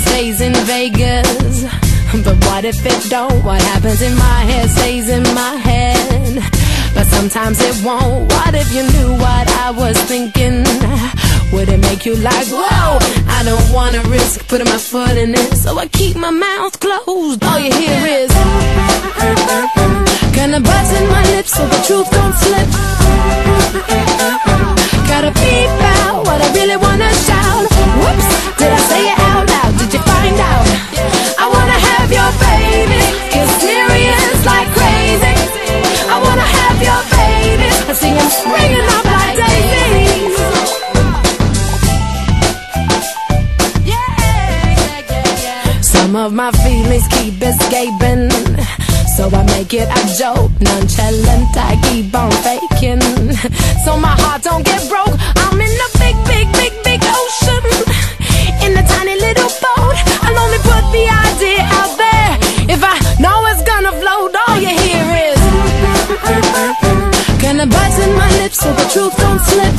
stays in Vegas. But what if it don't? What happens in my head stays in my head. But sometimes it won't. What if you knew what I was thinking? Would it make you like, whoa? I don't wanna risk putting my foot in it, so I keep my mouth closed. All you hear is kinda button my lips so the truth don't slip. Gotta beep out what I really wanna shout. Whoops, did I say it out loud? Did you find out? I wanna have your baby, get serious like crazy. I wanna have your baby, I see him springing up like daisies. Some of my feelings keep escaping, so I make it a joke, nonchalant, I keep on faking. So my heart don't get broke, I'm in a big, big, big, big ocean. In a tiny little boat, I'll only put the idea out there. If I know it's gonna float, all you hear is kinda button my lips so the truth don't slip.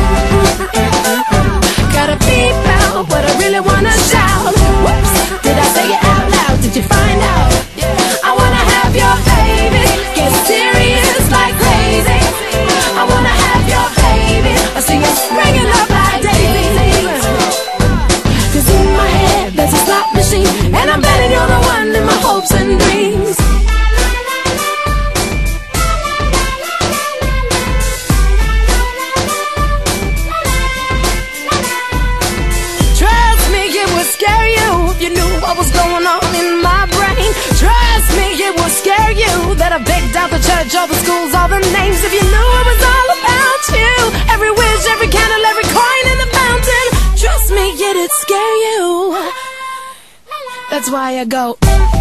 Gotta beep out what I really wanna shout. Whoops, did I say it out loud? Did you find out? I wanna have your baby, get serious like crazy. I wanna have your baby, I see you springing up like daisies. Cause in my head there's a slot machine, and I'm betting you're the one in my hopes and dreams. Trust me, it would scare you if you knew what was going on in my brain. Trust me, it would scare you that I picked out the church, all the schools, all the names. If you knew it was all about you, every wish, every candle, every coin in the fountain. Trust me, it'd scare you. That's why I go